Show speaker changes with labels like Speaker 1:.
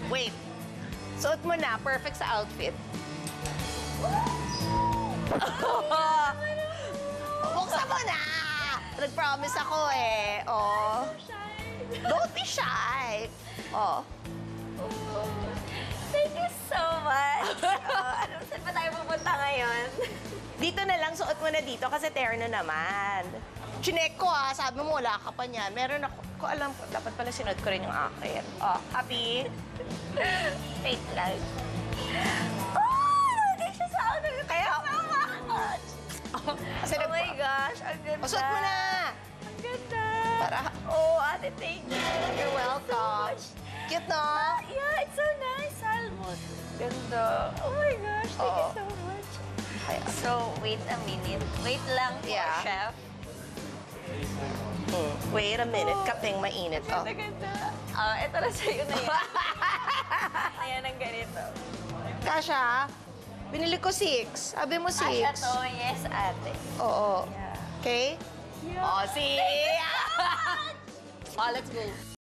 Speaker 1: Wait. Suot mo na. Perfect sa outfit. Buksan mo na! Nag-promise ako eh. Oh. Don't be shy. Oh.
Speaker 2: Thank you so much. Saan pa tayo pupunta ngayon?
Speaker 1: Dito na lang, suot mo na dito kasi terno naman. Chinek ko sabi mo wala ka pa niyan. Meron ako, ko alam ko, dapat pala sinuot ko rin yung akin. Oh, happy?
Speaker 2: Wait lang. Oh! Hindi siya sa ano.
Speaker 1: Kaya, kasi
Speaker 2: oh my gosh, ang ganda.
Speaker 1: Suot mo na!
Speaker 2: Ang ganda.
Speaker 1: Para,
Speaker 2: Oh, ate, thank you.
Speaker 1: you're welcome. Cute, no?
Speaker 2: Yeah, it's so nice. Almost. Ganda. Oh my gosh, thank you so much. So, wait a minute. Wait lang po,
Speaker 1: Yeah.
Speaker 2: chef.
Speaker 1: Wait a minute, kapeng mainit. Oh.
Speaker 2: Ganda. Ito na sa'yo na yan. Ayan ang ganito.
Speaker 1: Kasha, binili ko 6. Sabi mo 6.
Speaker 2: Asya to, yes, ate.
Speaker 1: Oo.
Speaker 2: Yeah.
Speaker 1: Okay?
Speaker 2: Yeah.
Speaker 1: Oh, see? Oh, let's go.